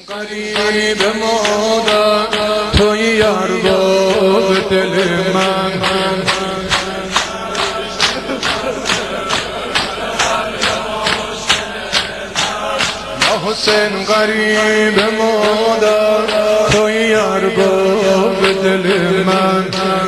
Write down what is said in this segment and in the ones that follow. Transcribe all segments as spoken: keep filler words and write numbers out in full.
قریب مادر توی یار باب دل من یا حسین قریب مادر توی یار باب دل من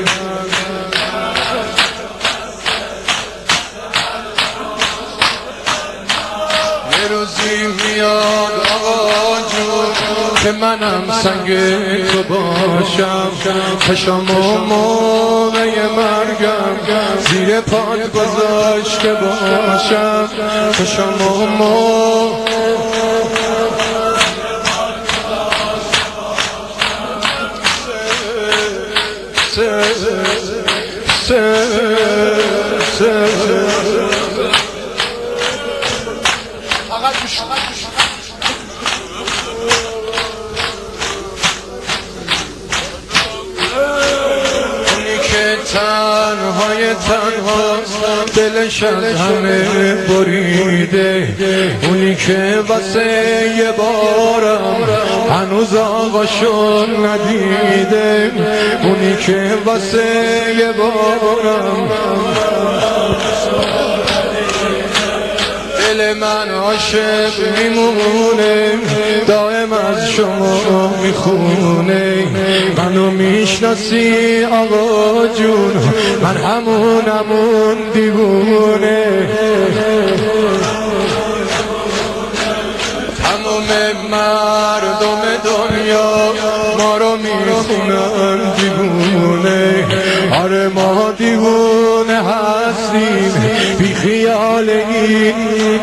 یه روزی میاد آقا جون که منم سنگ تو باشم پشم و موقع مرگم زیر پات گذاشته باشم پشم و موقع سه سه سه تنهای تنها دلش از همه بریده اونی که واسه یه بارم هنوز آقاشون ندیده اونی که واسه یه بارم دل من عاشق میمونه دائم از شما میخونه منو میشناسی آقا جون من همون همون دیوونه تمام مردم دنیا ما رو میخونن دیوونه آره ما دیوونه هستیم بی خیال این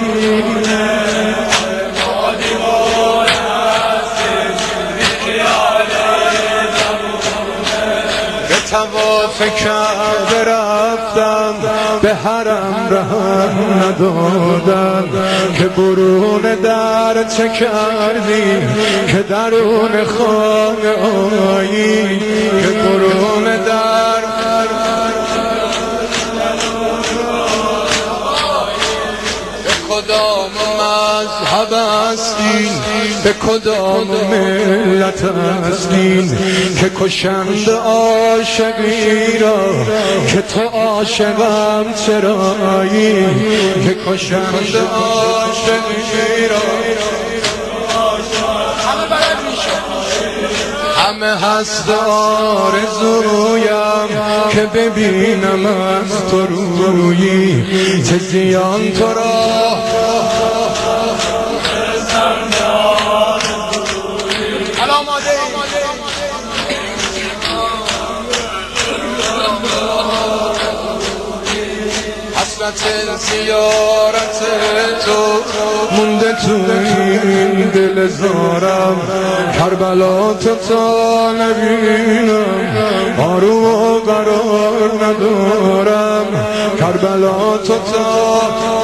ما دیوونه هستیم بی خیال به طواف کعبه رفتم به حرم رهم ندادم که برون در چه کردی که درون خانه آیی که برون در به کدام مذهب هستین به کدام ملت هستین که کشند عاشقی را که تو عاشقم چرایی که کشند عاشقی را همه هست آرزویم که ببینم از تو رویی چه زیان تو را حسرت زیارت تو مونده تو این دل زارم کربلا تو تا نبینم آروم و قرار ندارم کربلا تو تا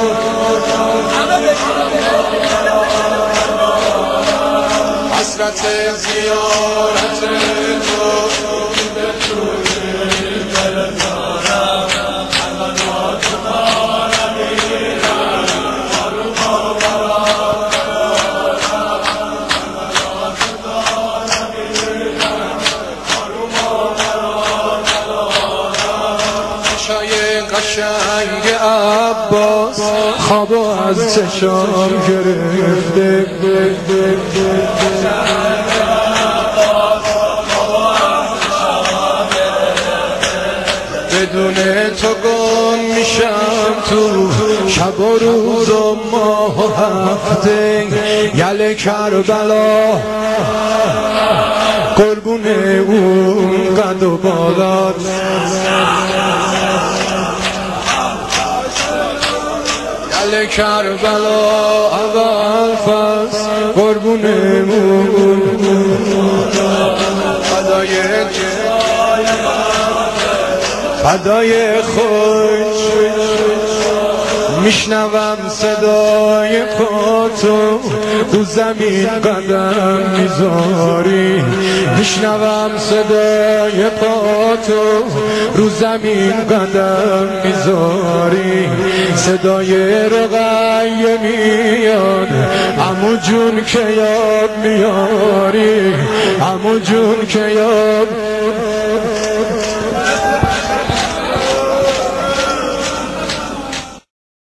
حسرت زیارت تو مونده تو این دل زارم کربلا تو تا نبینم آروم و قرار قشنگ عباس خوابو از چشام گرفته بدون تو گم میشم تو شب و روز و ماه و هفته یل کربلا قربون اون قد و بالات یل کربلا اول فصل قربون اون فدای فدای خوش میشنوم صدای پاتو رو زمین قدم میذاری، میشنوم صدای پاتو رو زمین قدم میذاری، صدای رقیه میاد عمو جون که یاد میاری، عمو جون که یاد